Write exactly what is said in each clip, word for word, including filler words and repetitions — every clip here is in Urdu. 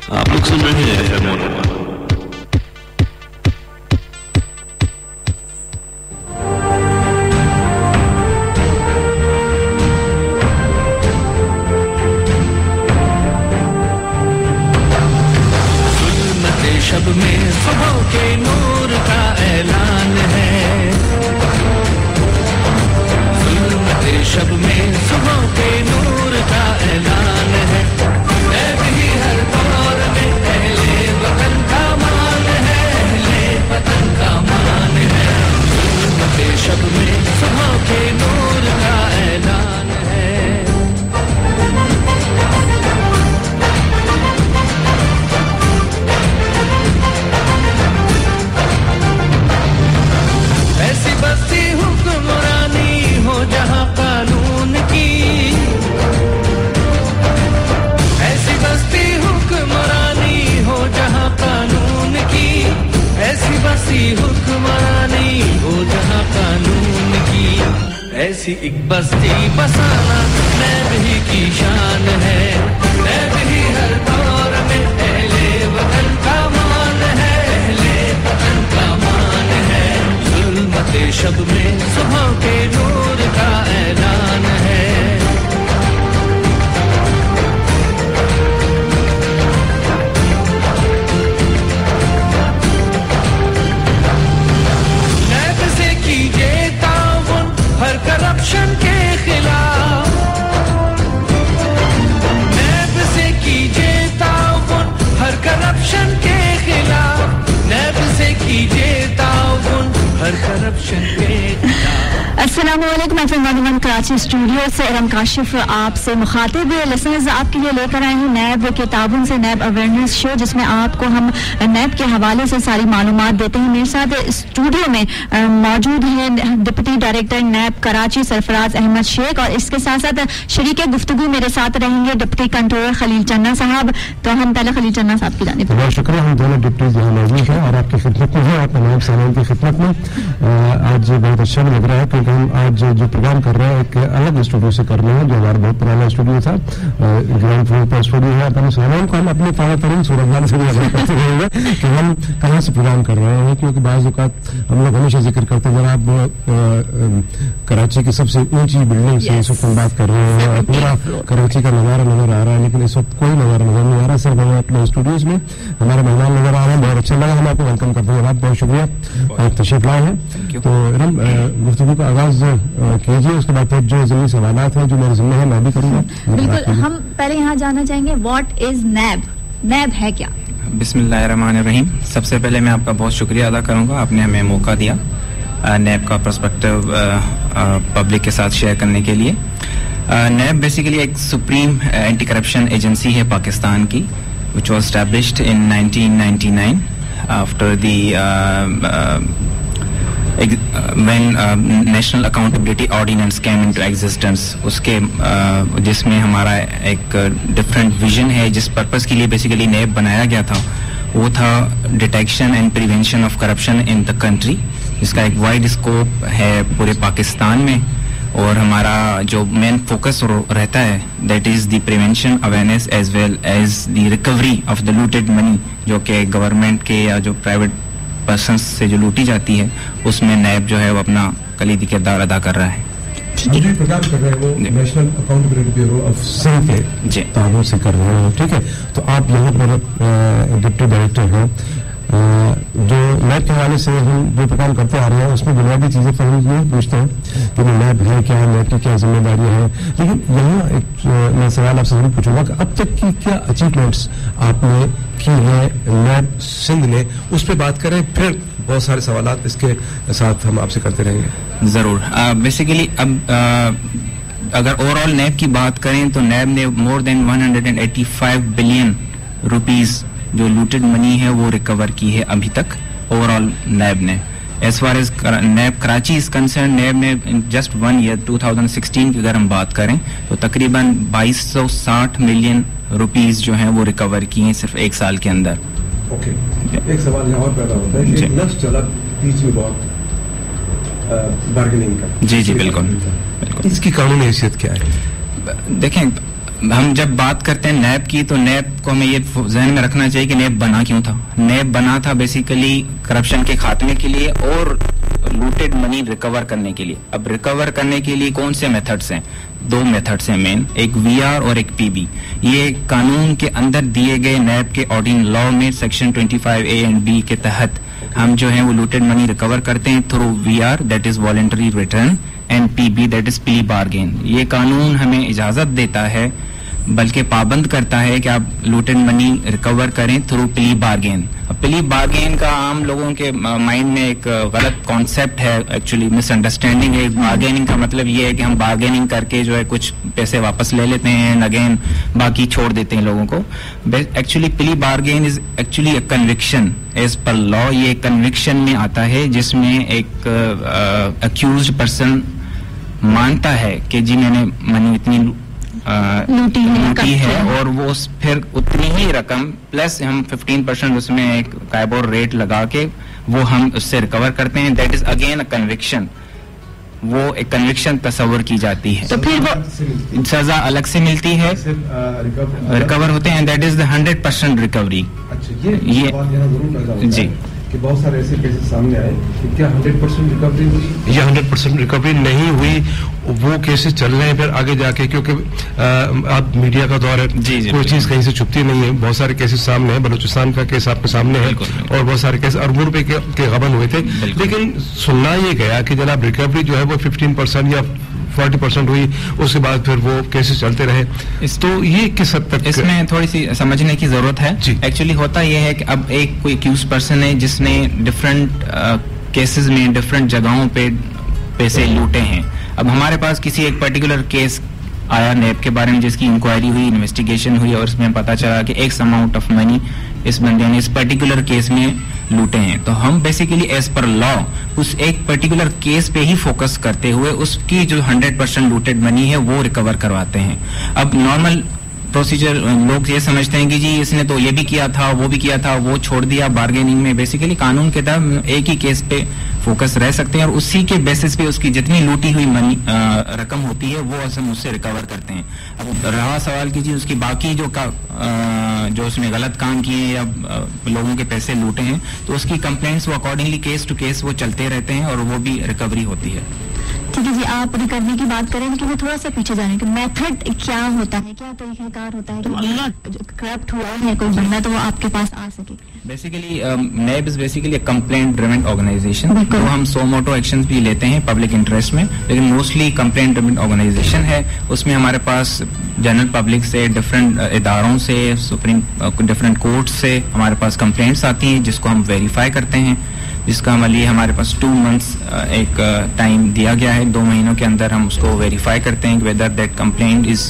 आप लोग सुन रहे हैं F M one O one. शब में सुबह के नूर का ऐलान है, ज़ुल्मत शब में सुबह के नूर का ऐलान है। मैं भी हर दौर में अहले वतन का मान है, अहले वतन का मान है। ज़ुल्मत शब में सुबह के नूर का ऐलान है। ऐसी बस्ती हुक्मरानी हो जहां कानून की, ऐसी बस्ती हुक्मरानी हो जहां कानून की, ऐसी बस्ती हुक्मरानी हो जहां कानून की। ऐसी एक बस्ती बसाना नैब ही की शान है, नैब ही हर दौर में अहले वतन का मान है, अहले वतन का मान है। ज़ुल्मत शब में सुबह के नूर का ऐलान है। नैब से कीजिए ताउन हर करप्शन के खिलाफ, नैब से कीजिए ताउन हर करप्शन के खिलाफ, नैब से कीजिए ताउन हर करप्शन के खिलाफ। अस्सलामु अलैकुम। F M one O one Karachi studio से इरम काशिफ आपसे मुखातिब है। लिसनर्स, आपके लिए लेकर आए हैं नैब के ताबुन से नैब अवेयरनेस शो, जिसमें आपको हम नैब के हवाले से सारी मालूमात देते हैं। मेरे साथ स्टूडियो में मौजूद हैं deputy director NAB Karachi Sarfaraz Ahmed Sheikh, और इसके साथ साथ शरीक गुफ्तगू मेरे साथ रहेंगे डिप्टी कंट्रोलर खलील चन्ना साहब। तो हम पहले खलील चन्ना साहब की जानिब। बहुत शुक्रिया। हम दोनों डिप्टी यहाँ मौजूद हैं और आपकी खिदमत में हैं, आप तमाम सामान की खिदमत में। आज बहुत अच्छा लग रहा है क्योंकि हम आज जो प्रोग्राम कर रहे हैं एक अलग स्टूडियो से कर रहे हैं, जो हमारा बहुत पुराना स्टूडियो था, ग्राउंड फ्लोर पर स्टूडियो है। अपने सामान को हम अपने ताज़ा तरीन सूरत से भी अदा करते रहेंगे कि हम कहाँ से प्रोग्राम कर रहे हैं, क्योंकि बाज़ औक़ात हम लोग हमेशा जिक्र करते हैं, जब आप कराची की सबसे ऊंची बिल्डिंग से इस वक्त हम बात कर रहे हैं, पूरा कराची का नज़ारा नजर आ रहा है, लेकिन इस वक्त कोई नज़ारा नजर नहीं आ रहा। सिर्फ हमें अपने स्टूडियोज में हमारे मेहमान नजर आ रहे हैं। बहुत अच्छा लगा, हम आपको वेलकम करते हैं। बहुत शुक्रिया, आप तशरीफ लाए हैं। तो गुफ्तगू का आगाज कीजिए, उसके बाद फिर जो ज़मीनी सवालात हैं जो मेरे ज़िम्मे हैं मैं भी करूँगा। बिल्कुल। हम पहले यहाँ जानना चाहेंगे व्हाट इज नैब, नैब है क्या? बिस्मिल्लाहिर्रहमानिर्रहीम। सबसे पहले मैं आपका बहुत शुक्रिया अदा करूँगा, आपने हमें मौका दिया नैब का पर्सपेक्टिव पब्लिक के साथ शेयर करने के लिए। नैब बेसिकली एक सुप्रीम एंटी करप्शन एजेंसी है पाकिस्तान की, which was established in nineteen ninety-nine after the uh, uh, when uh, National Accountability Ordinance came into existence. उसके uh, जिसमें हमारा एक डिफरेंट विजन है, जिस पर्पस के लिए बेसिकली नैब बनाया गया था वो था detection and prevention of corruption in the country. इसका एक वाइड स्कोप है पूरे पाकिस्तान में, और हमारा जो मेन फोकस रहता है that is the prevention awareness as well as the recovery of the looted money, जो कि गवर्नमेंट के या जो प्राइवेट पर्सन्स से जो लूटी जाती है, उसमें नैब जो है वो अपना कलीदी किरदार अदा कर रहा है। हम जो प्रोग्राम कर रहे हैं वो national accountability bureau of Sindh के ताबुन से कर रहे हैं, ठीक है। तो आप यहाँ पर डिप्टी डायरेक्टर हैं, जो नैब के हवाले से हम जो प्रोग्राम करते आ रहे हैं उसमें बुनियादी चीज़ें तो हम ये पूछते हैं कि नैब है क्या, नैब की क्या जिम्मेदारियां हैं, लेकिन यहाँ एक मैं सवाल आपसे जरूर पूछूंगा कि अब तक की क्या अचीवमेंट्स आपने की है नैब सिंध ने, उस पर बात करें, फिर बहुत सारे सवालात इसके साथ हम आपसे करते रहेंगे। ज़रूर। बेसिकली अब uh, अगर ओवरऑल नैब की बात करें तो नैब ने more than one hundred eighty-five billion rupees जो लूटेड मनी है वो रिकवर की है अभी तक ओवरऑल नैब ने। As far as NAB Karachi is concerned, NAB ने just one year twenty sixteen की अगर हम बात करें तो तकरीबन बाईस सौ साठ मिलियन रुपीस जो हैं वो रिकवर की हैं सिर्फ एक साल के अंदर। Okay okay. एक सवाल यहाँ और पैदा होता है, एक लफ्ज़ चला बीच में बहुत बार्गेनिंग का। जी जी बिल्कुल बिल्कुल। इसकी कानूनी हैसियत क्या है? देखें, हम जब बात करते हैं नैब की तो नैब को हमें ये ज़हन में रखना चाहिए कि नैब बना क्यों था. नैब बना था बेसिकली करप्शन के खात्मे के लिए और लूटेड मनी रिकवर करने के लिए. अब रिकवर करने के लिए कौन से मेथड्स हैं? दो मेथड्स हैं मेन, एक वीआर और एक पीबी. ये कानून के अंदर दिए गए नैब के ऑर्डिनरी लॉ में सेक्शन पच्चीस ए एंड बी के तहत हम जो है वो लूटेड मनी रिकवर करते हैं through VR, that is voluntary return, and PB that is plea bargain. ये कानून हमें इजाजत देता है, बल्कि पाबंद करता है कि आप लूटेड मनी रिकवर करें through plea bargain. Plea bargain का आम लोगों के माइंड में एक गलत कॉन्सेप्ट है, एक्चुअली मिसअंडरस्टैंडिंग है. बार्गेनिंग का मतलब ये है कि हम बार्गेनिंग करके जो है कुछ पैसे वापस ले लेते हैं एंड अगेन बाकी छोड़ देते हैं लोगों को. Actually plea bargain is actually a conviction as per law. ये कन्विक्शन में आता है जिसमें एक अक्यूज्ड पर्सन मानता है कि जी मैंने मनी इतनी लूटी है, लूटी है और वो फिर उतनी ही रकम प्लस हम पंद्रह परसेंट उसमें एक कायबोर रेट लगा के वो हम उससे रिकवर करते हैं. That is again a conviction. वो एक कन्विक्शन तस्वर की जाती है, तो फिर वो सजा अलग से मिलती है, रिकवर होते हैं. That is the hundred percent recovery. ये जी कि बहुत सारे ऐसे केसेस सामने आए कि क्या हंड्रेड परसेंट रिकवरी हुई या हंड्रेड परसेंट रिकवरी नहीं हुई. वो केसेस चल रहे हैं फिर आगे जाके, क्योंकि आप मीडिया का दौर है, जी, जी, कोई चीज कहीं से छुपती नहीं है. बहुत सारे केसेस सामने हैं. बलूचिस्तान का केस आपके सामने है और बहुत सारे केस अरबों रुपए के, के गबन हुए थे. लेकिन सुनना ये गया कि जनाब रिकवरी जो है वो फिफ्टीन परसेंट या फोर्टी परसेंट हुई, उसके बाद फिर वो केसेस चलते रहे. तो ये किस हद तक इसमें थोड़ी सी समझने की जरूरत है. एक्चुअली होता ये है कि अब एक कोई एक्यूज पर्सन है जिसने डिफरेंट केसेस में डिफरेंट जगहों पे पैसे लूटे हैं. अब हमारे पास किसी एक पर्टिकुलर केस आया नैब के बारे में जिसकी इंक्वायरी हुई, इन्वेस्टिगेशन हुई और उसमें पता चला कि एक्स अमाउंट ऑफ मनी इस बंदे ने इस पर्टिकुलर केस में लूटे हैं. तो हम बेसिकली एज पर लॉ उस एक पर्टिकुलर केस पे ही फोकस करते हुए उसकी जो हंड्रेड परसेंट लूटेड मनी है वो रिकवर करवाते हैं. अब नॉर्मल प्रोसीजर लोग ये समझते हैं कि जी इसने तो ये भी किया था, वो भी किया था, वो छोड़ दिया. बार्गेनिंग में बेसिकली कानून के तहत एक ही केस पे फोकस रह सकते हैं और उसी के बेसिस पे उसकी जितनी लूटी हुई मनी रकम होती है वो हम उससे रिकवर करते हैं. अब रहा सवाल की जी उसकी बाकी जो का आ, जो उसने गलत काम किए या आ, लोगों के पैसे लूटे हैं तो उसकी कंप्लेंट्स वो अकॉर्डिंगली केस टू केस वो चलते रहते हैं और वो भी रिकवरी होती है. ठीक है जी, आप रिकवरी की बात करें लेकिन वो थोड़ा सा पीछे जाने के मेथड क्या होता है, क्या तरीकाकार होता है कि करप्ट हुआ है कोई बंदा तो वो आपके पास आ सके. Basically NAB is basically complaint driven organisation. तो हम सो मोटो एक्शन भी लेते हैं पब्लिक इंटरेस्ट में, लेकिन मोस्टली कंप्लेंट ड्रिवन ऑर्गेनाइजेशन है. उसमें हमारे पास जनरल पब्लिक से, डिफरेंट इदारों से, सुप्रीम डिफरेंट कोर्ट से हमारे पास कंप्लेंट्स आती हैं जिसको हम वेरीफाई करते हैं, जिसका अमली हमारे पास टू मंथ्स एक टाइम दिया गया है. दो महीनों के अंदर हम उसको वेरीफाई करते हैं कि वेदर दैट कंप्लेंट इज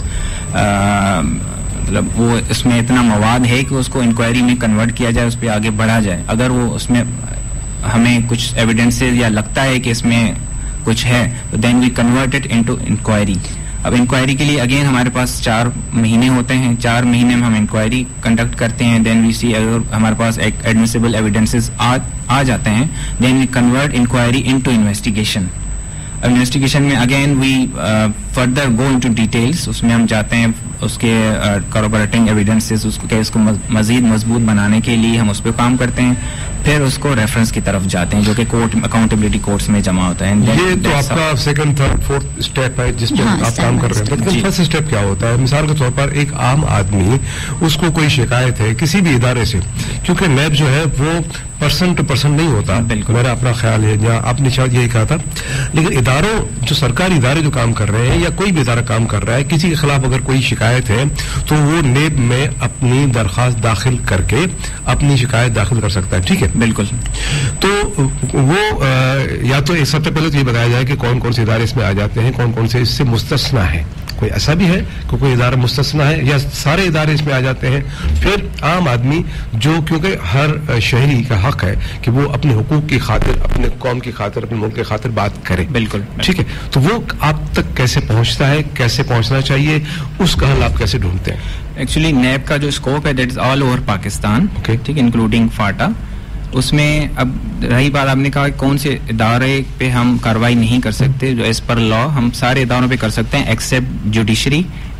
मतलब वो इसमें इतना मवाद है कि उसको इंक्वायरी में कन्वर्ट किया जाए, उस पर आगे बढ़ा जाए. अगर वो उसमें हमें कुछ एविडेंसेस या लगता है कि इसमें कुछ है तो then we convert it into inquiry. अब इंक्वायरी के लिए अगेन हमारे पास चार महीने होते हैं. चार महीने में हम इंक्वायरी कंडक्ट करते हैं. देन वी सी अगर हमारे पास एक एडमिसिबल एविडेंसेस आ आ जाते हैं then we convert inquiry into investigation. Investigation में again we further go into details. उसमें हम जाते हैं उसके कॉरोबोरेटिंग एविडेंसेस, उसको केस को मजीद मजबूत बनाने के लिए हम उस पर काम करते हैं. फिर उसको रेफरेंस की तरफ जाते हैं जो कि कोर्ट अकाउंटेबिलिटी कोर्ट्स में जमा होता है. ये तो आपका सेकंड थर्ड फोर्थ स्टेप है जिस पे आप काम कर रहे हैं. लेकिन फर्स्ट स्टेप क्या होता है? मिसाल के तौर पर एक आम आदमी, उसको कोई शिकायत है किसी भी इदारे से, क्योंकि नैब जो है वो पर्सन टू पर्सन नहीं होता, मेरा अपना ख्याल है, या आपने शायद यही कहा था. लेकिन इदारों जो सरकारी इदारे जो काम कर रहे हैं या कोई भी इदारा काम कर रहा है, किसी के खिलाफ अगर कोई शिकायत है तो वो नेब में अपनी दरखास्त दाखिल करके अपनी शिकायत दाखिल कर सकता है. ठीक है, बिल्कुल. तो वो आ, या तो सबसे पहले तो ये बताया जाए कि कौन कौन से इदारे इसमें आ जाते हैं, कौन कौन से इससे मुस्तस्ना है. कोई ऐसा भी है कि कोई इदारा मुस्तस्ना है या सारे इदारे इसमें आ जाते हैं. फिर आम आदमी जो, क्योंकि हर शहरी का हक है कि वो अपने हुकूक की खातिर, अपने कौम की खातिर, अपने मुल्क की खातिर बात करे. बिल्कुल, ठीक है. तो वो आप तक कैसे पहुंचता है, कैसे पहुंचना चाहिए, उसका हल आप कैसे ढूंढते हैं? एक्चुअली नैब का जो स्कोप है that is all over Pakistan, ठीक, इंक्लूडिंग फाटा. उसमें अब रही बात, आपने कहा कौन से इदारे पे हम कार्रवाई नहीं कर सकते, जो एज पर लॉ हम सारे इदारों पे कर सकते हैं except judiciary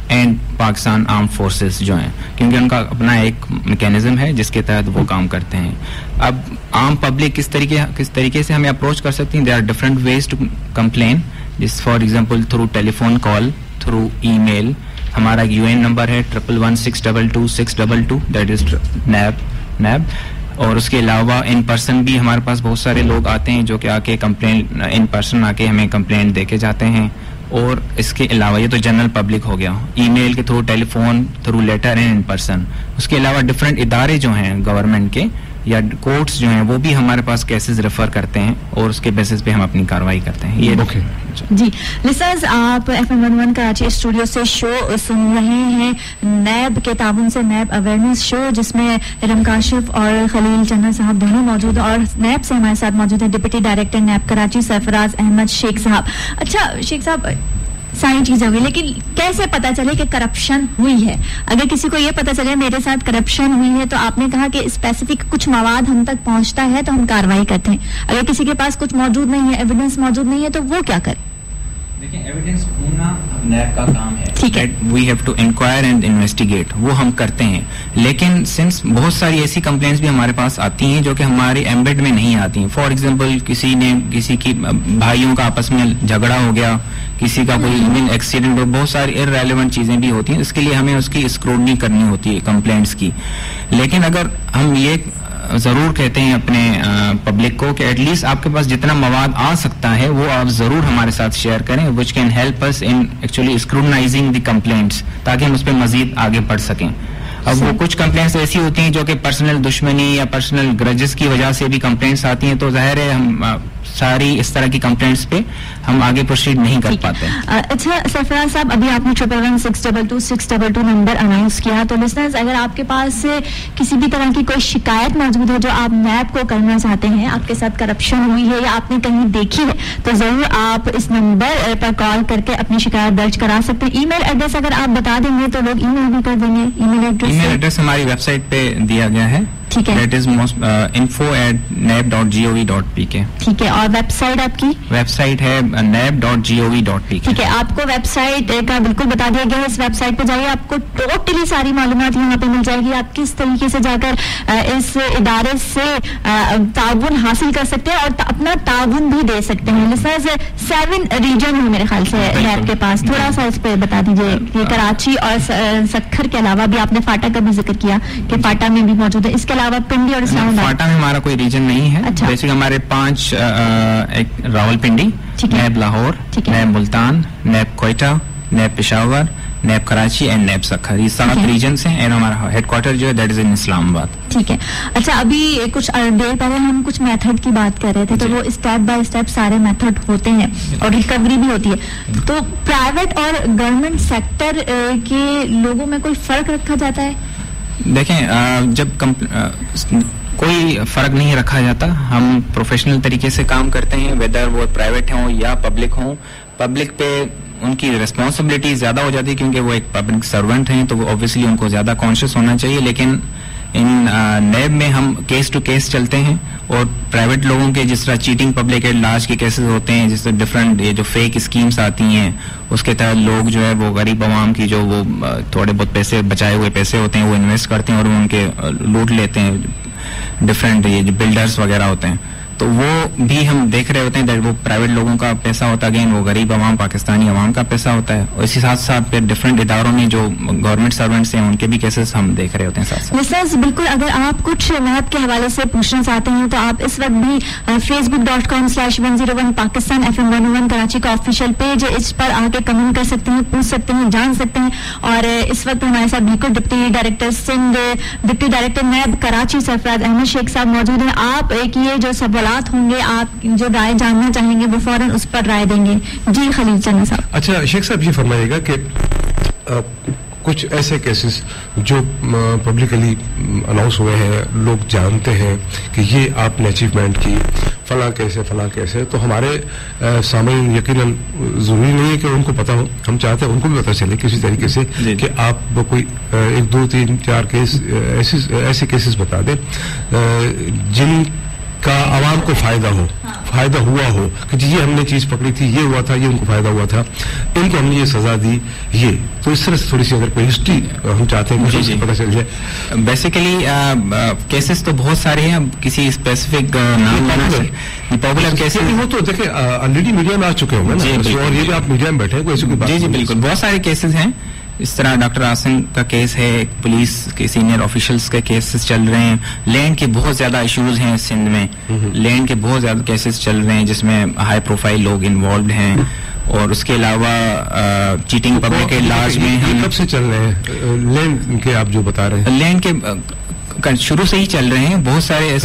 and Pakistan arm forces جو ہیں, کیونکہ ان کا اپنا ایک میکینزم ہے جس کے تحت وہ کام کرتے ہیں. اب عام پبلک کس طریقے کس طریقے سے ہمیں اپروچ کر سکتی ہیں؟ There are different ways to complain, جس for example through telephone call, through email. ہمارا یو این نمبر ہے triple one six double two six double two, that is NAB NAB اور اس کے علاوہ ان پرسن بھی ہمارے پاس بہت سارے لوگ آتے ہیں جو کہ آ کے کمپلین ان پرسن آ کے ہمیں کمپلین دے کے جاتے ہیں. اور اس کے علاوہ یہ تو جنرل پبلک ہو گیا, ای میل کے through, telephone through, letter and in person. اس کے علاوہ ڈفرینٹ ادارے جو ہیں گورنمنٹ کے یا کورٹس جو ہیں وہ بھی ہمارے پاس کیسز ریفر کرتے ہیں اور اس کے بیسس پہ ہم اپنی کارروائی کرتے ہیں. یہ okay. جی لسنرز, آپ F M one one Karachi studio سے شو سن رہے ہیں, نیب کے تعاون سے نیب اویئرنیس شو, جس میں ارم کاشف اور خلیل چنا صاحب دونوں موجود ہیں, اور نیب سے ہمارے ساتھ موجود ہیں ڈپٹی ڈائریکٹر نیب کراچی سرفراز احمد شیخ صاحب. اچھا شیخ صاحب, ساری چیزیں ہوئی, لیکن کیسے پتا چلے کہ کرپشن ہوئی ہے؟ اگر کسی کو یہ پتا چلے میرے ساتھ کرپشن ہوئی ہے, تو آپ نے کہا کہ اسپیسیفک کچھ مواد ہم تک پہنچتا ہے تو ہم کارروائی کرتے ہیں. اگر کسی کے پاس کچھ موجود نہیں ہے, ایویڈنس موجود نہیں ہے, تو وہ کیا کرے؟ دیکھیں, ایویڈنس ڈھونڈنا نیب کا کام ہے. ٹھیک ہے, we have to inquire and investigate, وہ ہم کرتے ہیں. لیکن سنس بہت ساری ایسی کمپلینٹس بھی ہمارے پاس آتی ہیں جو کہ ہمارے ایمبیڈ میں نہیں آتی ہیں. فار ایگزامپل کسی نے کسی کی بھائیوں کا آپس میں جھگڑا ہو گیا, کسی کا کوئی ایون ایکسیڈنٹ ہو, بہت ساری ارریلیونٹ چیزیں بھی ہوتی ہیں. اس کے لیے ہمیں اس کی اسکروٹنی کرنی ہوتی ہے کمپلینٹس کی. لیکن اگر ہم یہ ضرور کہتے ہیں اپنے پبلک کو کہ ایٹ لیسٹ آپ کے پاس جتنا مواد آ سکتا ہے وہ آپ ضرور ہمارے ساتھ شیئر کریں, which can help us in actually scrutinising the complaints, تاکہ ہم اس پہ مزید آگے بڑھ سکیں. اب وہ کچھ کمپلینٹس ایسی ہوتی ہیں جو کہ پرسنل دشمنی یا پرسنل گرجز کی وجہ سے بھی کمپلینٹس آتی ہیں, تو ظاہر ہے ہم ساری اس طرح کی کمپلینٹس پہ ہم آگے پروسیڈ نہیں کر پاتے. اچھا سرفراز صاحب, ابھی آپ نے triple one six double two six double two number announce کیا, تو لسنرز اگر آپ کے پاس کسی بھی طرح کی کوئی شکایت موجود ہے جو آپ نیب کو کرنا چاہتے ہیں, آپ کے ساتھ کرپشن ہوئی ہے یا آپ نے کہیں دیکھی ہے, تو ضرور آپ اس نمبر پر کال کر کے اپنی شکایت درج کرا سکتے ہیں. ای میل ایڈریس اگر آپ بتا دیں گے تو لوگ ای میل بھی کر دیں گے. Email address email address ہماری ویب سائٹ پہ دیا گیا ہے, ٹھیک ہے, that is info at NAB dot G O V dot P K. ٹھیک ہے, اور ویب سائٹ آپ کی ویب سائٹ ہے NAB dot G O V dot P K. ٹھیک ہے, آپ کو ویب سائٹ کا بالکل بتا دیا گیا ہے. اس ویب سائٹ پہ جائیے, آپ کو ٹوٹلی ساری معلومات یہاں پہ مل جائے گی. آپ کس طریقے سے جا کر اس ادارے سے تعاون حاصل کر سکتے ہیں اور اپنا تعاون بھی دے سکتے ہیں. لسنرز, سیون ریجن ہے میرے خیال سے نیب کے پاس, تھوڑا سا اس پہ بتا دیجیے کہ کراچی اور سکھر کے علاوہ بھی آپ نے فاٹا کا بھی ذکر کیا کہ فاٹا میں بھی موجود ہے, اس کے علاوہ پنڈی اور فاٹا میں ہمارا کوئی ریجن نہیں ہے. اچھا, بیسک ہمارے پانچ, ایک Rawalpindi, NAB Lahore, NAB Multan, NAB Quetta, NAB Peshawar, NAB Karachi and NAB Sukkur, یہ سات ریجنس ہیں. اینڈ ہمارا ہیڈ کوارٹر جو ہے دیٹ از ان اسلام آباد. ٹھیک ہے. اچھا, ابھی کچھ دیر پہلے ہم کچھ میتھڈ کی بات کر رہے تھے, تو وہ اسٹیپ بائی اسٹیپ سارے میتھڈ ہوتے ہیں اور ریکوری بھی ہوتی ہے. تو پرائیویٹ اور گورنمنٹ سیکٹر کے لوگوں میں کوئی فرق رکھا جاتا ہے؟ دیکھیں, جب کوئی فرق نہیں رکھا جاتا, ہم پروفیشنل طریقے سے کام کرتے ہیں, ویدر وہ پرائیویٹ ہوں یا پبلک ہوں. پبلک پہ ان کی ریسپانسبلٹی زیادہ ہو جاتی ہے کیونکہ وہ ایک پبلک سرونٹ ہیں, تو وہ اوبیسلی ان کو زیادہ کانشیس ہونا چاہیے. لیکن ان نیب میں ہم کیس ٹو کیس چلتے ہیں, اور پرائیویٹ لوگوں کے جس طرح چیٹنگ پبلک ایڈ لاج کے کیسز ہوتے ہیں, جس طرح ڈفرینٹ یہ جو فیک اسکیمس آتی ہیں, اس کے تحت لوگ جو ہے وہ غریب عوام کی جو وہ تھوڑے بہت پیسے بچائے ہوئے پیسے ہوتے ہیں وہ انویسٹ کرتے ہیں اور وہ ان کے لوٹ لیتے ہیں. ڈفرینٹ یہ جو بلڈرز وغیرہ ہوتے ہیں, تو وہ بھی ہم دیکھ رہے ہوتے ہیں. وہ پرائیویٹ لوگوں کا پیسہ ہوتا ہے, اگین وہ غریب عوام پاکستانی عوام کا پیسہ ہوتا ہے. اور اسی ساتھ ساتھ پھر ڈفرینٹ اداروں میں جو گورنمنٹ سرونٹس ہیں ان کے بھی کیسز ہم دیکھ رہے ہوتے ہیں ساتھ ساتھ. لسنرز, بالکل اگر آپ کچھ نیب کے حوالے سے پوچھنا چاہتے ہیں تو آپ اس وقت بھی Facebook dot com slash one zero one Pakistan F M one one Karachi کا آفیشیل پیج ہے, اس پر آ کے کمنٹ کر سکتے ہیں, پوچھ سکتے ہیں, جان سکتے ہیں. اور اس وقت ہمارے ساتھ بالکل deputy director Sindh deputy director NAB Karachi سرفراز احمد شیخ صاحب موجود ہیں. آپ ایک یہ جو سوالات ہوں گے, آپ جو رائے جاننا چاہیں گے وہ فوراً اس پر رائے دیں گے. جی خلیل چنا صاحب. اچھا شیخ صاحب, یہ فرمائیے گا کہ کچھ ایسے کیسز جو پبلکلی اناؤنس ہوئے ہیں, لوگ جانتے ہیں کہ یہ آپ نے اچیومنٹ کی, فلاں کیسے فلاں کیسے, تو ہمارے سامعین یقیناً ضروری نہیں ہے کہ ان کو پتہ ہو, ہم چاہتے ہیں ان کو بھی پتہ چلے کسی طریقے سے کہ آپ کوئی ایک دو تین چار کیس ایسے ایسے کیسز بتا دیں جن کا عوام کو فائدہ ہو, فائدہ ہوا ہو کہ جی یہ ہم نے چیز پکڑی تھی, یہ ہوا تھا, یہ ان کو فائدہ ہوا تھا, ان کو ہم نے یہ سزا دی, یہ تو اس طرح سے تھوڑی سی اگر کوئی ہسٹری ہم چاہتے ہیں کہ پتہ چل جائے. بیسیکلی کیسز تو بہت سارے ہیں, کسی اسپیسیفک نام پاپولر کیسز وہ تو دیکھیں آلریڈی میڈیا میں آ چکے ہوں گے نا, اور یہ بھی آپ میڈیا میں بیٹھے ہیں, کوئی ایسی کوئی بات. جی جی بالکل, بہت سارے کیسز ہیں اس طرح. ڈاکٹر آسن کا کیس ہے, پولیس کے سینئر آفیشلس کے کیسز چل رہے ہیں, لینڈ کے بہت زیادہ ایشوز ہیں سندھ میں, لینڈ کے بہت زیادہ کیسز چل رہے ہیں جس میں ہائی پروفائل لوگ انوالوڈ ہیں, اور اس کے علاوہ چیٹنگ پبلک لاج میں کب سے چل رہے ہیں لینڈ کے, آپ جو بتا رہے ہیں لینڈ کے شروع سے ہی چل رہے ہیں بہت سارے.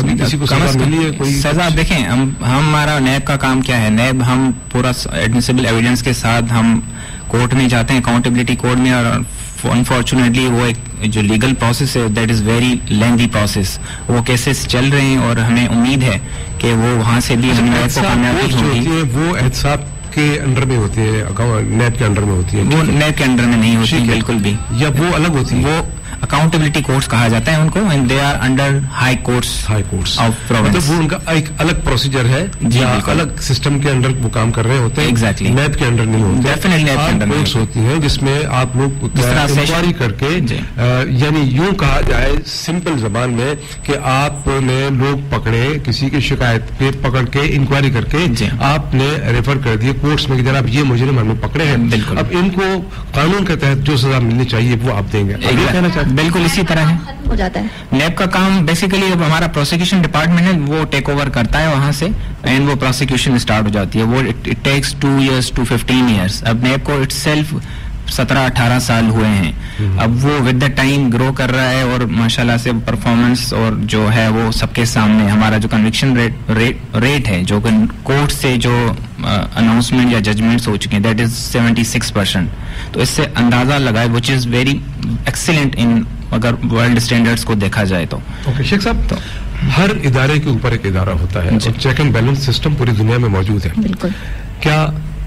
سزا دیکھیں, ہم ہمارا نیب کا کام کیا ہے, نیب ہم پورا ایڈمیسیبل ایویڈنس کے ساتھ ہم کورٹ میں جاتے ہیں, اکاؤنٹیبلٹی کورٹ میں, اور انفارچونیٹلی وہ ایک جو لیگل پروسیس ہے that is very lengthy process, وہ کیسز چل رہے ہیں اور ہمیں امید ہے کہ وہ وہاں سے بھی ہمیں کامیابی ہوگی. وہ احتساب کے انڈر میں ہوتی ہے, نیب کے انڈر میں ہوتی ہے, وہ نیب کے انڈر میں نہیں ہوتی بالکل بھی, یا وہ الگ ہوتی ہے, وہ اکاؤنٹیبلٹی کورٹس کہا جاتا ہے ان کو, and they are under high courts high courts of province. مطلب وہ ان کا ایک الگ پروسیجر ہے, جی الگ سسٹم کے انڈر وہ کام کر رہے ہوتے ہیں, ایگزیکٹلی نیب کے انڈر نہیں ہوتے. ڈیفینیٹلی نیب کے انڈر کورٹس ہوتی ہیں جس میں آپ لوگ انکوائری کر کے, یعنی یوں کہا جائے سمپل زبان میں کہ آپ نے لوگ پکڑے, کسی کی شکایت پہ پکڑ کے انکوائری کر کے آپ نے ریفر کر دیے کورٹس میں کہ جناب یہ مجرم ہم نے پکڑے ہیں, اب ان کو قانون کے تحت جو سزا ملنی چاہیے وہ آپ دیں گے. بالکل اسی طرح ہو جاتا ہے. نیب کا کام بیسیکلی اب ہمارا پروسیکیوشن ڈپارٹمنٹ ہے, وہ ٹیک اوور کرتا ہے وہاں سے, اینڈ وہ پروسیکیوشن اسٹارٹ ہو جاتی ہے. وہ it takes two years to fifteen years. اب نیب کو اٹ سیلف سترہ اٹھارہ سال ہوئے ہیں, اب وہ ود دا ٹائم گرو کر رہا ہے, اور ماشاء اللہ سے پرفارمنس اور جو ہے وہ سب کے سامنے. ہمارا جو کنوکشن ریٹ ریٹ ہے جو کورٹ سے جو اناؤنسمنٹ یا ججمنٹس ہو چکے ہیں that is seventy six percent. تو اس سے اندازہ لگائے وچ از ویری ایکسیلنٹ ان اگر ورلڈ اسٹینڈرڈس کو دیکھا جائے تو. اوکے شیخ صاحب, تو ہر ادارے کے اوپر ایک ادارہ ہوتا ہے, چیک اینڈ بیلنس سسٹم پوری دنیا میں موجود ہے. بالکل. کیا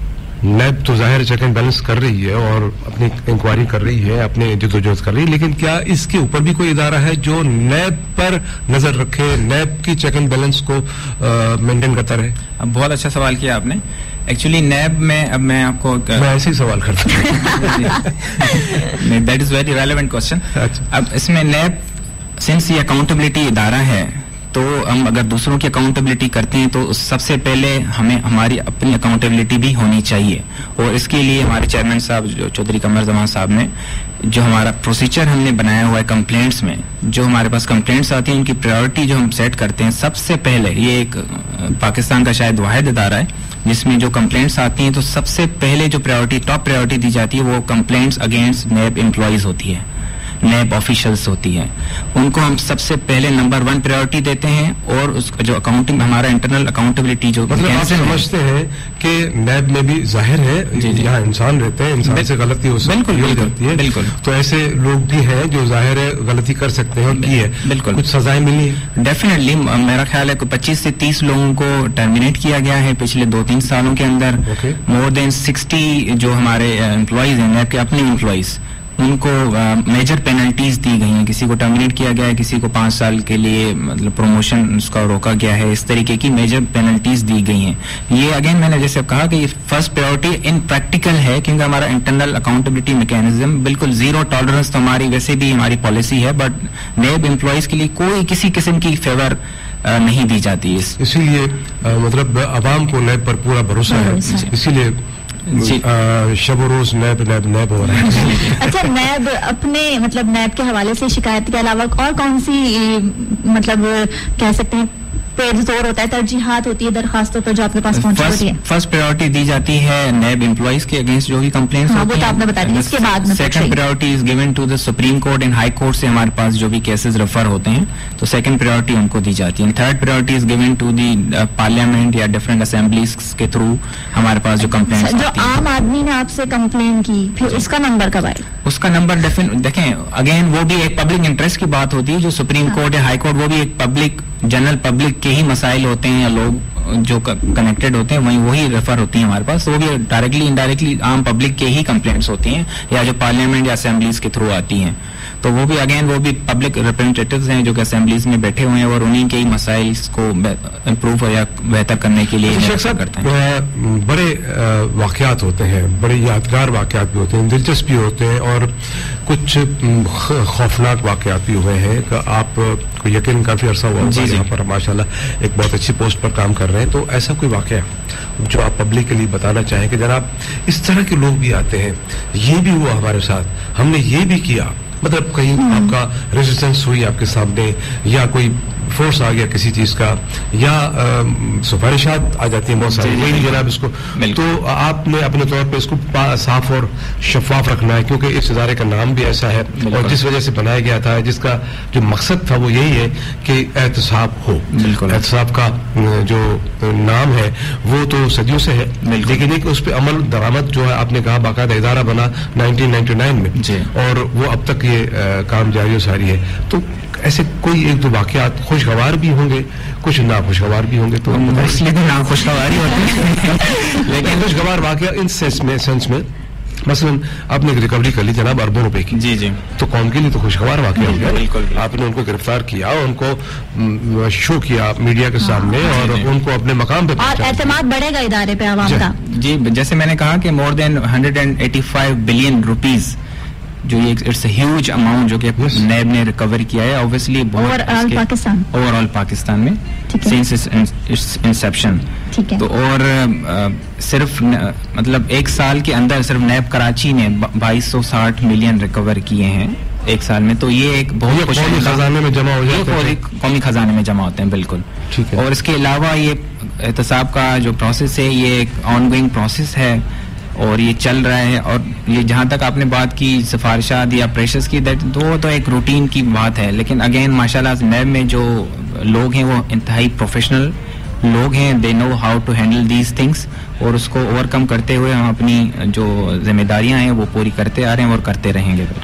نیب تو ظاہر چیک اینڈ بیلنس کر رہی ہے اور اپنی انکوائری کر رہی ہے, اپنے جدوجہد کر رہی ہے, لیکن کیا اس کے اوپر بھی کوئی ادارہ ہے جو نیب پر نظر رکھے, نیب کی چیک اینڈ بیلنس کو مینٹین کرتا رہے؟ اب بہت اچھا سوال کیا آپ نے. ایکچولی نیب میں اب میں آپ کو میں ایسے ہی سوال کرتا ہوں, that is very relevant question. اب اس میں نیب سنس یہ اکاؤنٹیبلٹی ادارہ ہے تو ہم اگر دوسروں کی اکاؤنٹیبلٹی کرتے ہیں تو سب سے پہلے ہمیں ہماری اپنی اکاؤنٹیبلٹی بھی ہونی چاہیے, اور اس کے لیے ہمارے چیئرمین صاحب جو چودھری قمر زمان صاحب نے جو ہمارا پروسیجر ہم نے بنایا ہوا ہے کمپلینٹس میں, جو ہمارے پاس کمپلینٹس آتی ہیں ان کی پریورٹی جو ہم سیٹ کرتے ہیں سب سے پہلے, یہ ایک پاکستان کا شاید واحد ادارہ ہے جس میں جو کمپلینٹس آتی ہیں تو سب سے پہلے جو پریورٹی ٹاپ پریورٹی دی جاتی ہے وہ کمپلینٹس اگینسٹ نیب امپلائیز ہوتی ہے, نیب آفیشلس ہوتی ہیں, ان کو ہم سب سے پہلے نمبر ون پریورٹی دیتے ہیں. اور اس کا جو اکاؤنٹنگ ہمارا انٹرنل اکاؤنٹیبلٹی جو مطلب آپ سمجھتے ہیں کہ نیب میں بھی ظاہر ہے یہاں انسان رہتے ہیں, انسان سے غلطی ہو سکتی ہے, بالکل, تو ایسے لوگ بھی ہیں جو ظاہر ہے غلطی کر سکتے ہیں اور کی ہے, بالکل, کچھ سزائیں ملی ہیں ڈیفینیٹلی. میرا خیال ہے کہ پچیس سے تیس لوگوں کو ٹرمینیٹ کیا گیا ہے پچھلے دو تین سالوں کے اندر. مور دین سکسٹی جو ہمارے امپلائیز ہیں نیب کے اپنے امپلائیز, ان کو میجر پینلٹیز دی گئی ہیں. کسی کو ٹرمینیٹ کیا گیا ہے, کسی کو پانچ سال کے لیے مطلب پروموشن اس کا روکا گیا ہے, اس طریقے کی میجر پینلٹیز دی گئی ہیں. یہ اگین میں نے جیسے کہا کہ یہ فرسٹ پریورٹی ان پریکٹیکل ہے کیونکہ ہمارا انٹرنل اکاؤنٹیبلٹی میکینزم بالکل زیرو ٹالرنس تو ہماری ویسے بھی ہماری پالیسی ہے, بٹ نیب امپلائیز کے لیے کوئی کسی قسم کی فیور نہیں دی جاتی. اسی لیے مطلب عوام کو نیب پر پورا بھروسہ ہے, اسی لیے جی شب و روز نیب نیب نیب ہو رہا ہے. اچھا, نیب اپنے مطلب نیب کے حوالے سے شکایت کے علاوہ اور کون سی مطلب کہہ سکتے ہیں پہ زور ہوتا ہے, ترجیحات ہوتی ہے درخواستوں پر جو آپ کے پاس پہنچی ہوتی ہے؟ فرسٹ پریورٹی دی جاتی ہے نیب امپلائیز کے اگینسٹ جو بھی کمپلینٹس ہوتی ہیں, وہ تو آپ نے بتا دیا. اس کے بعد second priority is given to the supreme court and high court سے ہمارے پاس جو بھی کیسز ریفر ہوتے ہیں تو سیکنڈ پریورٹی ان کو دی جاتی ہے. Third priority is given to the parliament یا ڈفرینٹ اسمبلیز کے تھرو ہمارے پاس جو کمپلینٹس جو عام آدمی نے آپ سے کمپلین کی پھر اس کا نمبر کب آئے؟ اس کا نمبر دیکھیں اگین وہ بھی ایک پبلک انٹرسٹ کی بات ہوتی ہے. جو سپریم کورٹ یا ہائی کورٹ وہ بھی ایک پبلک جنرل پبلک کے ہی مسائل ہوتے ہیں یا لوگ جو کنیکٹڈ ہوتے ہیں وہیں وہی ریفر ہوتی ہیں ہمارے پاس. وہ بھی ڈائریکٹلی انڈائریکٹلی عام پبلک کے ہی کمپلینٹس ہوتی ہیں یا جو پارلیمنٹ یا اسمبلیز کے تھرو آتی ہیں. تو وہ بھی اگین وہ بھی پبلک ریپرزینٹیٹیوز ہیں جو کہ اسمبلیز میں بیٹھے ہوئے ہیں اور انہیں کے ہی مسائل کو امپروو یا بہتر کرنے کے لیے کرتے ہیں. بڑے واقعات ہوتے ہیں, بڑے یادگار واقعات بھی ہوتے ہیں, دلچسپ بھی ہوتے ہیں, اور کچھ خوفناک واقعات بھی ہوئے ہیں کہ آپ کو یقین کافی عرصہ ہوا جی یہاں پر ماشاء اللہ ایک بہت اچھی پوسٹ پر کام کر رہے ہیں. تو ایسا کوئی واقعہ جو آپ پبلک کے لیے بتانا چاہیں کہ جناب اس طرح کے لوگ بھی آتے ہیں, یہ بھی ہوا ہمارے ساتھ, ہم نے یہ بھی کیا, مطلب کہیں آپ کا ریزسٹنس ہوئی آپ کے سامنے, یا کوئی فورس آ گیا کسی چیز کا, یا سفارشات آ جاتی ہیں بہت ساری, وہی جناب اس کو, تو آپ نے اپنے طور پہ اس کو صاف اور شفاف رکھنا ہے, کیونکہ اس ادارے کا نام بھی ایسا ہے اور جس وجہ سے بنایا گیا تھا, جس کا جو مقصد تھا وہ یہی ہے کہ احتساب ہو. احتساب کا جو نام ہے وہ تو صدیوں سے ہے, لیکن ایک اس پہ عمل درآمد جو ہے آپ نے کہا باقاعدہ ادارہ بنا نائنٹین نائنٹی نائن میں, اور وہ اب تک یہ کام جاری و ساری ہے. تو ایسے کوئی ایک دو واقعات خوشگوار بھی ہوں گے, کچھ ناخوشگوار بھی ہوں گے, تو ناخوشگوار ہی ہوتے ہیں لیکن خوشگوار واقعہ ان سینس میں سینس میں مثلا آپ نے ریکوری کر لی جناب اربوں روپے کی, جی جی تو قوم کے لیے تو خوشگوار واقعہ ہو گیا. بالکل آپ نے ان کو گرفتار کیا, ان کو شو کیا میڈیا کے سامنے, اور ان کو اپنے مقام پہ, اور اعتماد بڑھے گا ادارے پہ عوام کا. جی جیسے میں نے کہا کہ more than hundred and eighty five billion rupees جو یہ اٹس اے ہیوج اماؤنٹ جو کہ نیب نے ریکور کیا ہے, obviously overall Pakistan overall Pakistan میں سنس اٹس انسیپشن. تو اور صرف مطلب ایک سال کے اندر صرف نیب کراچی نے بائیس سو ساٹھ ملین ریکور کیے ہیں ایک سال میں, تو یہ ایک بہت قومی خزانے میں جمع ہو جاتے ہیں, قومی خزانے میں جمع ہوتے ہیں بالکل. اور اس کے علاوہ یہ احتساب کا جو پروسیس ہے یہ ایک آن گوئنگ پروسیس ہے, اور یہ چل رہا ہے. اور یہ جہاں تک آپ نے بات کی سفارشات یا پریشرز کی, وہ تو ایک روٹین کی بات ہے, لیکن اگین ماشاءاللہ نیب میں جو لوگ ہیں وہ انتہائی پروفیشنل لوگ ہیں, they know how to handle these things, اور اس کو اوور کم کرتے ہوئے ہم اپنی جو ذمہ داریاں ہیں وہ پوری کرتے آ رہے ہیں اور کرتے رہیں گے.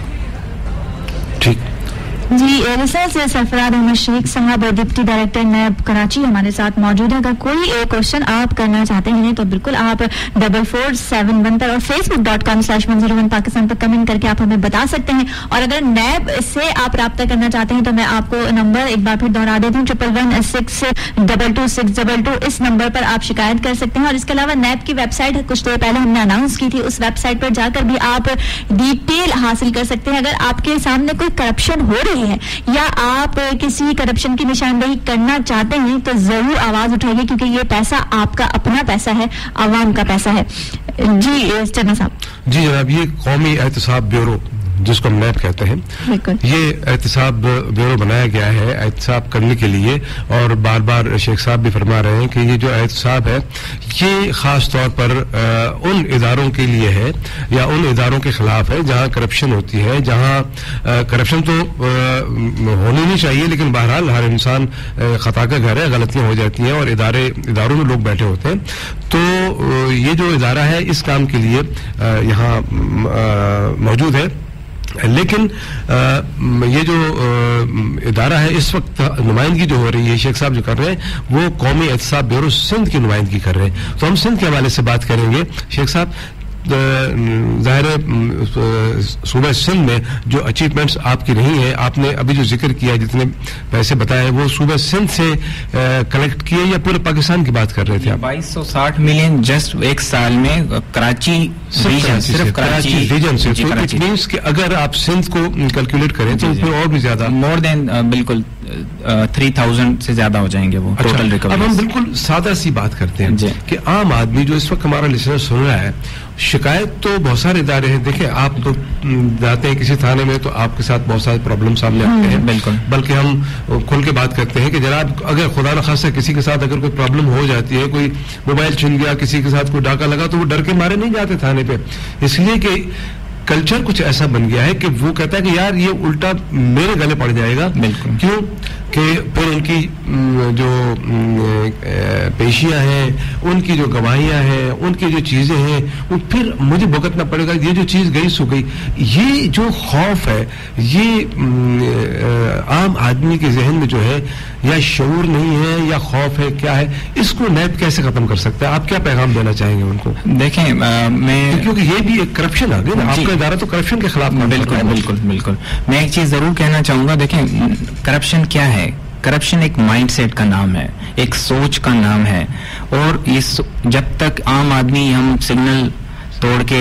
ٹھیک جی, ریسرچ سے سرفراز احمد شیخ صاحب ڈپٹی ڈائریکٹر نیب کراچی ہمارے ساتھ موجود ہیں. اگر کوئی کوشچن آپ کرنا چاہتے ہیں تو بالکل آپ ڈبل فور سیون ون پر اور Facebook dot com slash one zero one Pakistan پر کمنٹ کر کے آپ ہمیں بتا سکتے ہیں. اور اگر نیب سے آپ رابطہ کرنا چاہتے ہیں تو میں آپ کو نمبر ایک بار پھر دوہرا دیتی ہوں, triple one six double two six double two. اس نمبر پر آپ شکایت کر سکتے ہیں. اور اس کے علاوہ نیب کی ویب سائٹ کچھ دیر پہلے ہم نے اناؤنس کی تھی, اس ویب سائٹ پر جا کر بھی آپ ڈیٹیل حاصل کر سکتے ہیں. اگر آپ کے سامنے کوئی کرپشن ہو رہی ہے یا آپ کسی کرپشن کی نشاندہی کرنا چاہتے ہیں تو ضرور آواز اٹھائیے, کیونکہ یہ پیسہ آپ کا اپنا پیسہ ہے, عوام کا پیسہ ہے. جی چنا صاحب. جی جناب, یہ قومی احتساب بیورو جس کو ہم نیب کہتے ہیں, یہ احتساب بیورو بنایا گیا ہے احتساب کرنے کے لیے. اور بار بار شیخ صاحب بھی فرما رہے ہیں کہ یہ جو احتساب ہے یہ خاص طور پر ان اداروں کے لیے ہے یا ان اداروں کے خلاف ہے جہاں کرپشن ہوتی ہے, جہاں کرپشن تو ہونی نہیں چاہیے, لیکن بہرحال ہر انسان خطا کا گھر ہے, غلطیاں ہو جاتی ہیں اور ادارے اداروں میں لوگ بیٹھے ہوتے ہیں. تو یہ جو ادارہ ہے اس کام کے لیے یہاں موجود ہے. لیکن یہ جو ادارہ ہے اس وقت نمائندگی جو ہو رہی ہے شیخ صاحب جو کر رہے ہیں وہ قومی احتساب بیورو سندھ کی نمائندگی کر رہے ہیں. تو ہم سندھ کے حوالے سے بات کریں گے. شیخ صاحب, ظاہر صوبہ سندھ میں جو اچیومنٹس آپ کی رہی ہیں, آپ نے ابھی جو ذکر کیا جتنے پیسے بتائے وہ صوبہ سندھ سے کلیکٹ کیے یا پورے پاکستان کی بات کر رہے تھے؟ بائیس سو ساٹھ ملین جسٹ ایک سال میں کراچی ریجن, صرف کراچی ریجن سے. تو اٹ مینس کہ اگر آپ سندھ کو کیلکولیٹ کریں تو اس میں اور بھی زیادہ مور دین بالکل تھری تھاؤزینڈ سے زیادہ ہو جائیں گے وہ ٹوٹل ریکوری. اب ہم بالکل سادہ سی بات کرتے ہیں کہ عام آدمی جو اس وقت ہمارا لسنر سن رہا ہے, شکایت تو بہت سارے ادارے ہیں. دیکھیں آپ تو جاتے ہیں کسی تھانے میں تو آپ کے ساتھ بہت سارے پرابلم سامنے آتے ہیں, بالکل, بلکہ ہم کھل کے بات کرتے ہیں کہ جناب اگر خدا نخواستہ کسی کے ساتھ اگر کوئی پرابلم ہو جاتی ہے, کوئی موبائل چھن گیا, کسی کے ساتھ کوئی ڈاکہ لگا, تو وہ ڈر کے مارے نہیں جاتے تھانے پہ, اس لیے کہ کلچر کچھ ایسا بن گیا ہے کہ وہ کہتا ہے کہ یار یہ الٹا میرے گلے پڑ جائے گا. بالکل. کیوں کہ پھر ان کی جو پیشیاں ہیں, ان کی جو گواہیاں ہیں, ان کی جو چیزیں ہیں, وہ پھر مجھے بھگتنا پڑے گا. یہ جو چیز گئی سو گئی. یہ جو خوف ہے, یہ عام آدمی کے ذہن میں جو ہے یا شعور نہیں ہے یا خوف ہے, کیا ہے, اس کو نیب کیسے ختم کر سکتا ہے؟ آپ کیا پیغام دینا چاہیں گے ان کو؟ دیکھیں میں, کیونکہ یہ بھی ایک کرپشن آ گئی نا, آپ کا ادارہ تو کرپشن کے خلاف. بالکل بالکل بالکل. میں ایک چیز ضرور کہنا چاہوں گا. دیکھیں کرپشن کیا ہے؟ کرپشن ایک مائنڈ سیٹ کا نام ہے, ایک سوچ کا نام ہے. اور یہ جب تک عام آدمی ہم سگنل توڑ کے,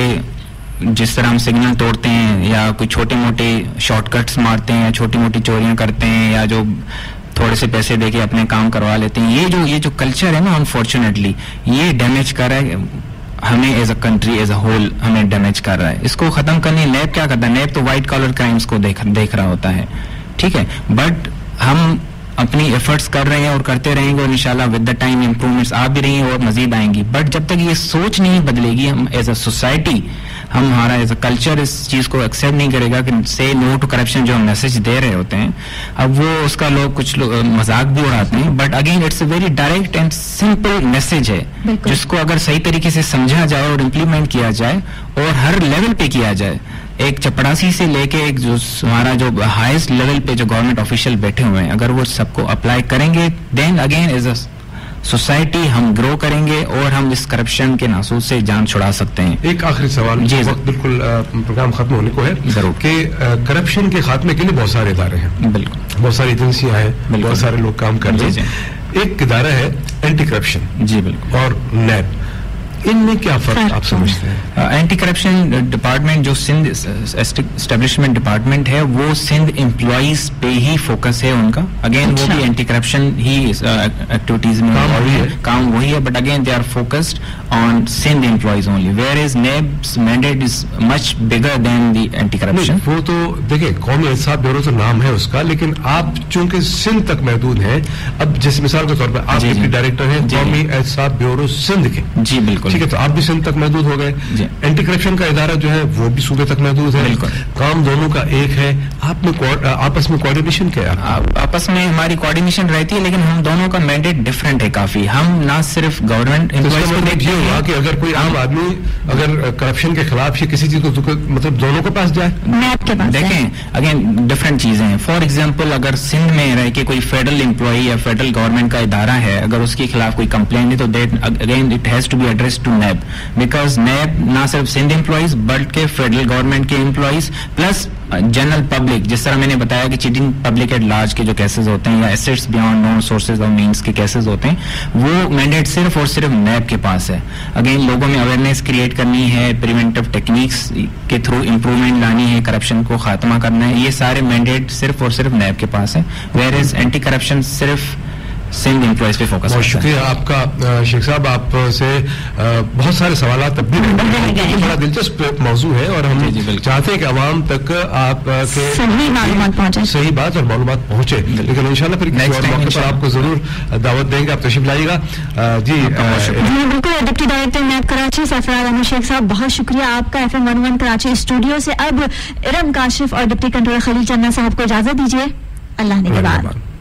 جس طرح ہم سگنل توڑتے ہیں یا کوئی چھوٹے موٹے شارٹ کٹس مارتے ہیں یا چھوٹی موٹی چوریاں کرتے ہیں یا جو تھوڑے سے پیسے دے کے اپنے کام کروا لیتے ہیں, یہ جو یہ جو کلچر ہے نا, انفارچونیٹلی یہ ڈیمیج کر رہا ہے ہمیں as a country, as a whole ہمیں ڈیمیج کر رہا ہے. اس کو ختم کرنے نیب کیا کرتا ہے؟ نیب تو وائٹ کالر کرائمس کو دیکھ دیکھ رہا ہوتا ہے, ٹھیک ہے, بٹ ہم اپنی ایفرٹس کر رہے ہیں اور کرتے رہیں گے, اور انشاءاللہ ود دا ٹائم امپروومنٹس آ بھی رہی ہیں اور مزید آئیں گی. بٹ جب تک یہ سوچ نہیں بدلے گی, ہم ایز اے سوسائٹی, ہم ہمارا ایز اے کلچر اس چیز کو ایکسیپٹ نہیں کرے گا کہ سے نو ٹو کرپشن جو ہم میسج دے رہے ہوتے ہیں, اب وہ اس کا لوگ کچھ لوگ مذاق بھی اڑاتے ہیں, but again it's a very direct and simple message ہے جس کو اگر صحیح طریقے سے سمجھا جائے اور امپلیمنٹ کیا جائے اور ہر لیول پہ کیا جائے, ایک چپڑاسی سے لے کے ایک جو ہمارا جو ہائیسٹ لیول پہ جو گورنمنٹ آفیشیل بیٹھے ہوئے ہیں, اگر وہ سب کو اپلائی کریں گے, then again as a society ہم گرو کریں گے اور ہم اس کرپشن کے ناسور سے جان چھڑا سکتے ہیں. ایک آخری سوال, جی وقت بالکل پروگرام ختم ہونے کو ہے, ضرور, کہ کرپشن کے خاتمے کے لیے بہت سارے ادارے ہیں, بالکل, بہت ساری ایجنسیاں ہیں, بہت سارے لوگ کام کر رہے ہیں. ایک ادارہ ہے اینٹی کرپشن, جی بالکل, اور نیب, ان میں کیا فرق آپ سمجھتے ہیں؟ اینٹی کرپشن ڈپارٹمنٹ جو سندھ اسٹیبلشمنٹ ڈپارٹمنٹ ہے وہ سندھ امپلائیز پہ ہی فوکس ہے ان کا. اگین وہ بھی اینٹی کرپشن ہی ایکٹیویٹیز میں کام وہی ہے, but again they are focused on Sindh employees only, where is NAB's mandate is much bigger than the anti corruption. وہ تو دیکھیں قومی احتساب بیورو تو نام ہے اس کا, لیکن آپ چونکہ سندھ تک محدود ہیں, اب جیسے مثال کے طور پر آپ ڈپٹی ڈائریکٹر ہیں قومی احتساب بیورو سندھ کے, جی بالکل, ٹھیک ہے, تو آپ بھی سندھ تک محدود ہو گئے. اینٹی کرپشن کا ادارہ جو ہے وہ بھی صوبے تک محدود ہے, کام دونوں کا ایک ہے. آپ میں آپس میں کوآرڈینیشن کیا ہے؟ آپس میں ہماری کوآرڈینیشن رہتی ہے, لیکن ہم دونوں کا مینڈیٹ ڈفرینٹ ہے کافی. ہم نہ صرف گورنمنٹ امپلائیز کو دیکھتے ہیں کہ اگر کوئی عام آدمی اگر کرپشن کے خلاف یا کسی چیز کو مطلب دونوں کے پاس جائے, دیکھیں اگین ڈفرینٹ چیزیں ہیں. فار ایگزامپل اگر سندھ میں رہ کے کوئی فیڈرل امپلائی یا فیڈرل گورنمنٹ کا ادارہ ہے, اگر اس کے خلاف کوئی کمپلینٹ ہے تو that again it has to be address to NAB, because NAB نہ صرف سندھ امپلائیز بلکہ فیڈرل گورنمنٹ کے امپلائیز پلس جنرل پبلک, جس طرح میں نے بتایا کہ چیٹنگ پبلک ایٹ لارج کے جو کیسز ہوتے ہیں یا ایسٹس بیانڈ نون سورسز اور مینس کے کیسز ہوتے ہیں, وہ مینڈیٹ صرف اور صرف نیب کے پاس ہے. اگین لوگوں میں اویئرنیس کریٹ کرنی ہے, پریونٹیو ٹیکنیکس کے تھرو امپروومنٹ لانی ہے, کرپشن کو خاتمہ کرنا ہے, یہ سارے مینڈیٹ صرف اور صرف نیب کے پاس ہے, ویئر از اینٹی کرپشن صرف سندھ امپلائیز پہ فوکس. بہت شکریہ آپ کا شیخ صاحب, آپ سے بہت سارے سوالات اب بھی بڑا دلچسپ موضوع ہے اور ہم چاہتے ہیں کہ عوام تک آپ کے صحیح معلومات پہنچے, صحیح بات اور معلومات پہنچے, لیکن انشاءاللہ پھر کسی اور موقع پر آپ کو ضرور دعوت دیں گے, آپ تشریف لائیے گا. جی بالکل, ڈپٹی ڈائریکٹر نیب کراچی سرفراز احمد شیخ صاحب, بہت شکریہ آپ کا F M one one Karachi studio سے. اب ارم کاشف اور ڈپٹی کنٹرولر خلیل چندنا صاحب کو اجازت دیجیے. اللہ نے